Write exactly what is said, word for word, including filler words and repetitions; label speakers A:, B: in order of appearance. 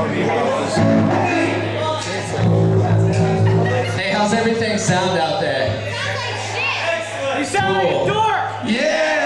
A: Hey, how's everything sound out there?
B: You sound like a dork!
A: Yeah!